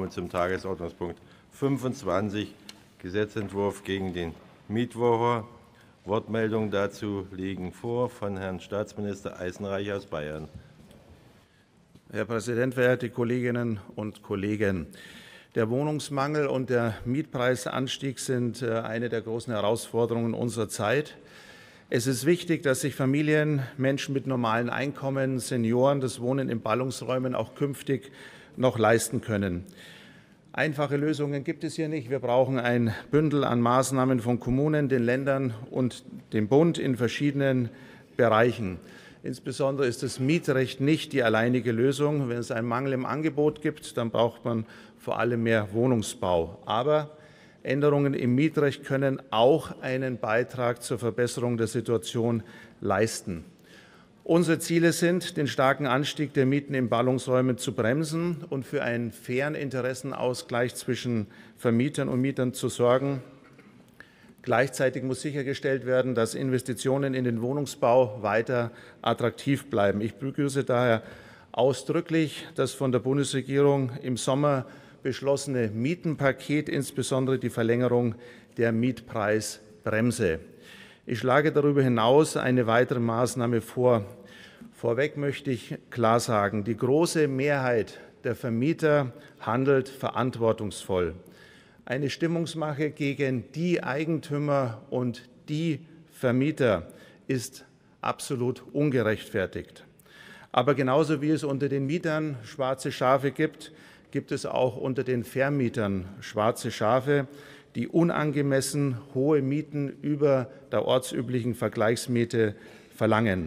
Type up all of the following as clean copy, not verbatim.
kommen zum Tagesordnungspunkt 25, Gesetzentwurf gegen den Mietwucher. Wortmeldungen dazu liegen vor von Herrn Staatsminister Eisenreich aus Bayern. Herr Präsident, verehrte Kolleginnen und Kollegen! Der Wohnungsmangel und der Mietpreisanstieg sind eine der großen Herausforderungen unserer Zeit. Es ist wichtig, dass sich Familien, Menschen mit normalen Einkommen, Senioren das Wohnen in Ballungsräumen auch künftig noch leisten können. Einfache Lösungen gibt es hier nicht. Wir brauchen ein Bündel an Maßnahmen von Kommunen, den Ländern und dem Bund in verschiedenen Bereichen. Insbesondere ist das Mietrecht nicht die alleinige Lösung. Wenn es einen Mangel im Angebot gibt, dann braucht man vor allem mehr Wohnungsbau. Aber Änderungen im Mietrecht können auch einen Beitrag zur Verbesserung der Situation leisten. Unsere Ziele sind, den starken Anstieg der Mieten in Ballungsräumen zu bremsen und für einen fairen Interessenausgleich zwischen Vermietern und Mietern zu sorgen. Gleichzeitig muss sichergestellt werden, dass Investitionen in den Wohnungsbau weiter attraktiv bleiben. Ich begrüße daher ausdrücklich das von der Bundesregierung im Sommer beschlossene Mietenpaket, insbesondere die Verlängerung der Mietpreisbremse. Ich schlage darüber hinaus eine weitere Maßnahme vor. Vorweg möchte ich klar sagen, die große Mehrheit der Vermieter handelt verantwortungsvoll. Eine Stimmungsmache gegen die Eigentümer und die Vermieter ist absolut ungerechtfertigt. Aber genauso wie es unter den Mietern schwarze Schafe gibt, gibt es auch unter den Vermietern schwarze Schafe, die unangemessen hohe Mieten über der ortsüblichen Vergleichsmiete verlangen.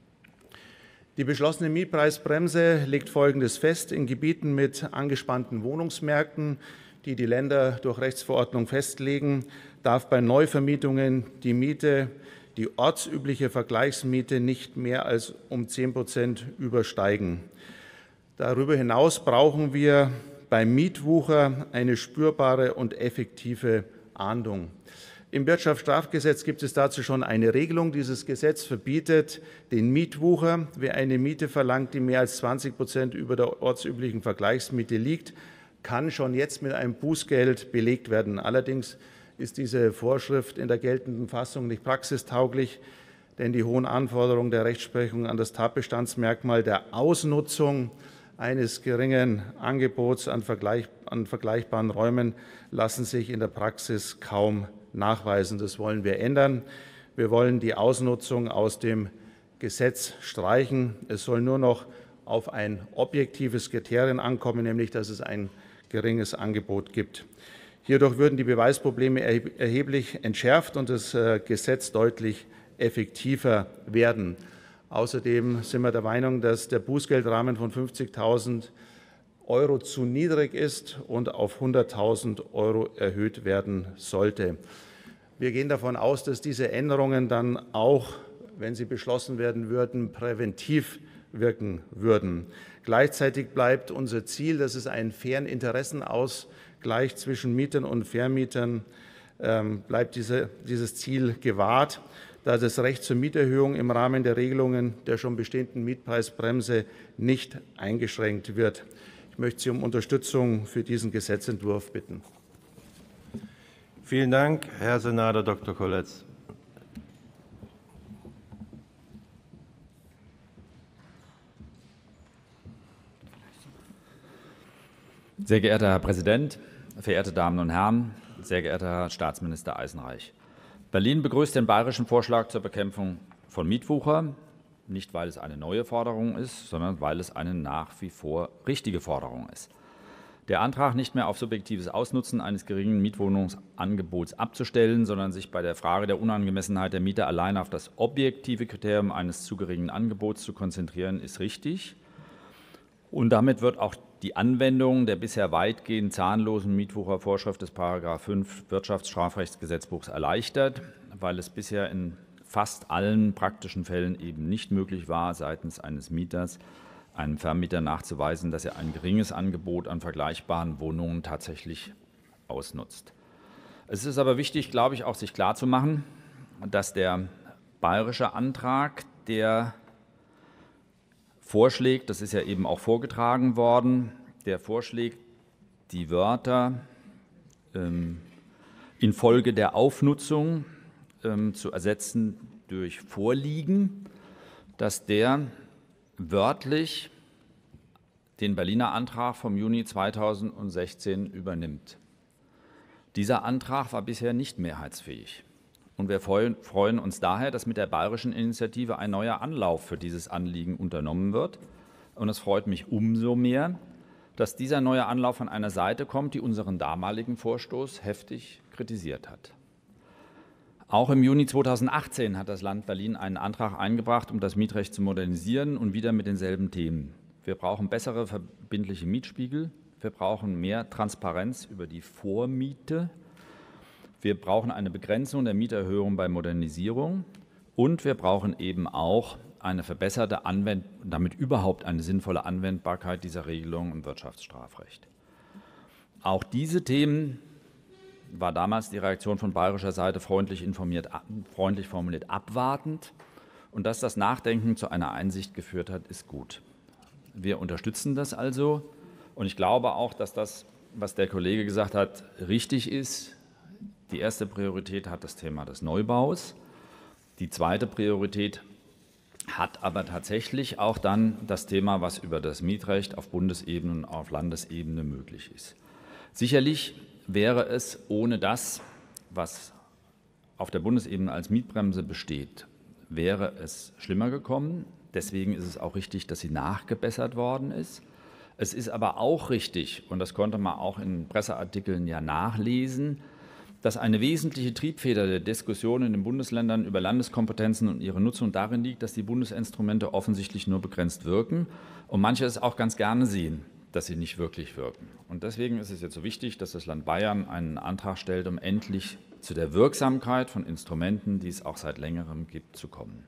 Die beschlossene Mietpreisbremse legt Folgendes fest: In Gebieten mit angespannten Wohnungsmärkten, die die Länder durch Rechtsverordnung festlegen, darf bei Neuvermietungen die Miete, die ortsübliche Vergleichsmiete, nicht mehr als um 10% übersteigen. Darüber hinaus brauchen wir beim Mietwucher eine spürbare und effektive Ahndung. Im Wirtschaftsstrafgesetz gibt es dazu schon eine Regelung. Dieses Gesetz verbietet den Mietwucher. Wer eine Miete verlangt, die mehr als 20% über der ortsüblichen Vergleichsmiete liegt, kann schon jetzt mit einem Bußgeld belegt werden. Allerdings ist diese Vorschrift in der geltenden Fassung nicht praxistauglich, denn die hohen Anforderungen der Rechtsprechung an das Tatbestandsmerkmal der Ausnutzung eines geringen Angebots an vergleichbaren Räumen lassen sich in der Praxis kaum nachweisen. Das wollen wir ändern. Wir wollen die Ausnutzung aus dem Gesetz streichen. Es soll nur noch auf ein objektives Kriterium ankommen, nämlich dass es ein geringes Angebot gibt. Hierdurch würden die Beweisprobleme erheblich entschärft und das Gesetz deutlich effektiver werden. Außerdem sind wir der Meinung, dass der Bußgeldrahmen von 50.000 € zu niedrig ist und auf 100.000 € erhöht werden sollte. Wir gehen davon aus, dass diese Änderungen dann auch, wenn sie beschlossen werden würden, präventiv wirken würden. Gleichzeitig bleibt unser Ziel, dass es einen fairen Interessenausgleich zwischen Mietern und Vermietern bleibt dieses Ziel gewahrt, da das Recht zur Mieterhöhung im Rahmen der Regelungen der schon bestehenden Mietpreisbremse nicht eingeschränkt wird. Ich möchte Sie um Unterstützung für diesen Gesetzentwurf bitten. Vielen Dank, Herr Senator Dr. Koletz. Sehr geehrter Herr Präsident, verehrte Damen und Herren, sehr geehrter Herr Staatsminister Eisenreich! Berlin begrüßt den bayerischen Vorschlag zur Bekämpfung von Mietwucher, nicht weil es eine neue Forderung ist, sondern weil es eine nach wie vor richtige Forderung ist. Der Antrag, nicht mehr auf subjektives Ausnutzen eines geringen Mietwohnungsangebots abzustellen, sondern sich bei der Frage der Unangemessenheit der Miete allein auf das objektive Kriterium eines zu geringen Angebots zu konzentrieren, ist richtig. Und damit wird auch die Anwendung der bisher weitgehend zahnlosen Mietwuchervorschrift des § 5 Wirtschaftsstrafrechtsgesetzbuchs erleichtert, weil es bisher in fast allen praktischen Fällen eben nicht möglich war, seitens eines Mieters einem Vermieter nachzuweisen, dass er ein geringes Angebot an vergleichbaren Wohnungen tatsächlich ausnutzt. Es ist aber wichtig, glaube ich, auch sich klarzumachen, dass der bayerische Antrag, der vorschlägt, das ist ja eben auch vorgetragen worden, der vorschlägt, die Wörter infolge der Aufnutzung zu ersetzen durch Vorliegen, dass der wörtlich den Berliner Antrag vom Juni 2016 übernimmt. Dieser Antrag war bisher nicht mehrheitsfähig. Und wir freuen uns daher, dass mit der bayerischen Initiative ein neuer Anlauf für dieses Anliegen unternommen wird. Und es freut mich umso mehr, dass dieser neue Anlauf von einer Seite kommt, die unseren damaligen Vorstoß heftig kritisiert hat. Auch im Juni 2018 hat das Land Berlin einen Antrag eingebracht, um das Mietrecht zu modernisieren und wieder mit denselben Themen. Wir brauchen bessere verbindliche Mietspiegel, wir brauchen mehr Transparenz über die Vormiete, wir brauchen eine Begrenzung der Mieterhöhung bei Modernisierung und wir brauchen eben auch eine verbesserte damit überhaupt eine sinnvolle Anwendbarkeit dieser Regelung im Wirtschaftsstrafrecht. Auch diese Themen war damals die Reaktion von bayerischer Seite freundlich formuliert abwartend. Und dass das Nachdenken zu einer Einsicht geführt hat, ist gut. Wir unterstützen das also. Und ich glaube auch, dass das, was der Kollege gesagt hat, richtig ist. Die erste Priorität hat das Thema des Neubaus. Die zweite Priorität hat aber tatsächlich auch dann das Thema, was über das Mietrecht auf Bundesebene und auf Landesebene möglich ist. Sicherlich wäre es ohne das, was auf der Bundesebene als Mietbremse besteht, wäre es schlimmer gekommen. Deswegen ist es auch richtig, dass sie nachgebessert worden ist. Es ist aber auch richtig, und das konnte man auch in Presseartikeln ja nachlesen, dass eine wesentliche Triebfeder der Diskussion in den Bundesländern über Landeskompetenzen und ihre Nutzung darin liegt, dass die Bundesinstrumente offensichtlich nur begrenzt wirken und manche es auch ganz gerne sehen, dass sie nicht wirklich wirken. Und deswegen ist es jetzt so wichtig, dass das Land Bayern einen Antrag stellt, um endlich zu der Wirksamkeit von Instrumenten, die es auch seit längerem gibt, zu kommen.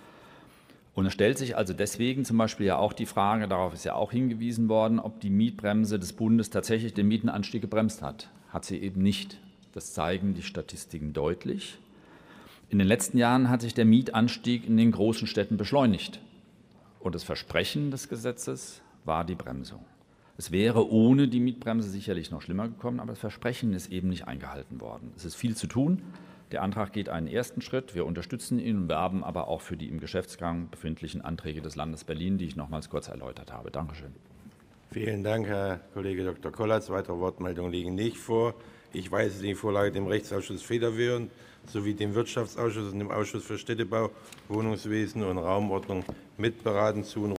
Und es stellt sich also deswegen zum Beispiel ja auch die Frage, darauf ist ja auch hingewiesen worden, ob die Mietbremse des Bundes tatsächlich den Mietenanstieg gebremst hat. Hat sie eben nicht. Das zeigen die Statistiken deutlich. In den letzten Jahren hat sich der Mietanstieg in den großen Städten beschleunigt. Und das Versprechen des Gesetzes war die Bremsung. Es wäre ohne die Mietbremse sicherlich noch schlimmer gekommen, aber das Versprechen ist eben nicht eingehalten worden. Es ist viel zu tun. Der Antrag geht einen ersten Schritt. Wir unterstützen ihn und werben aber auch für die im Geschäftsgang befindlichen Anträge des Landes Berlin, die ich nochmals kurz erläutert habe. Dankeschön. Vielen Dank, Herr Kollege Dr. Kollatz. Weitere Wortmeldungen liegen nicht vor. Ich weise die Vorlage dem Rechtsausschuss federführend sowie dem Wirtschaftsausschuss und dem Ausschuss für Städtebau, Wohnungswesen und Raumordnung mitberaten zu.